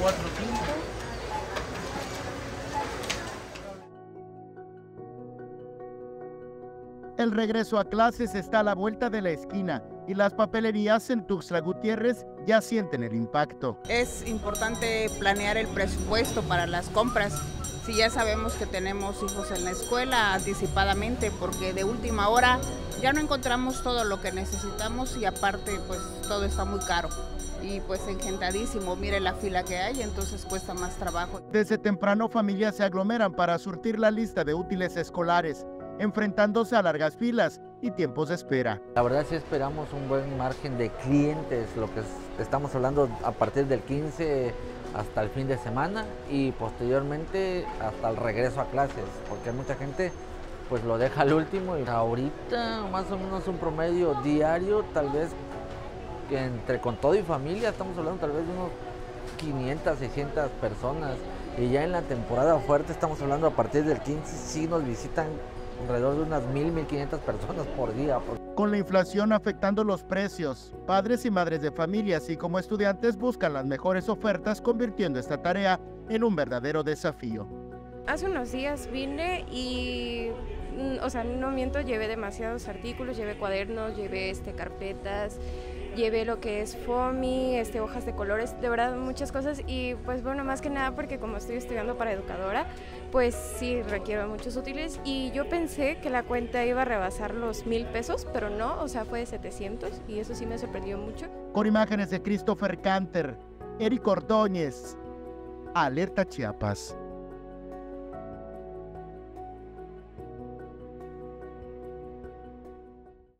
4, 5. El regreso a clases está a la vuelta de la esquina y las papelerías en Tuxtla Gutiérrez ya sienten el impacto. Es importante planear el presupuesto para las compras. Si ya sabemos que tenemos hijos en la escuela, anticipadamente, porque de última hora ya no encontramos todo lo que necesitamos y aparte pues todo está muy caro y pues engentadísimo. Mire la fila que hay, entonces cuesta más trabajo. Desde temprano familias se aglomeran para surtir la lista de útiles escolares, enfrentándose a largas filas y tiempos de espera. La verdad sí esperamos un buen margen de clientes, lo que estamos hablando a partir del 15 hasta el fin de semana y posteriormente hasta el regreso a clases, porque hay mucha gente pues lo deja al último y ahorita más o menos un promedio diario, tal vez que entre con todo y familia estamos hablando tal vez de unos 500, 600 personas y ya en la temporada fuerte estamos hablando a partir del 15 sí nos visitan alrededor de unas 1,500 personas por día. Con la inflación afectando los precios, padres y madres de familia, así como estudiantes, buscan las mejores ofertas, convirtiendo esta tarea en un verdadero desafío. Hace unos días vine y, no miento, llevé demasiados artículos, llevé cuadernos, llevé carpetas, llevé lo que es foamy, hojas de colores, de verdad muchas cosas y pues bueno, más que nada porque como estoy estudiando para educadora, pues sí requiero muchos útiles y yo pensé que la cuenta iba a rebasar los 1,000 pesos, pero no, fue de 700 y eso sí me sorprendió mucho. Con imágenes de Christopher Canter, Eric Ordóñez, Alerta Chiapas.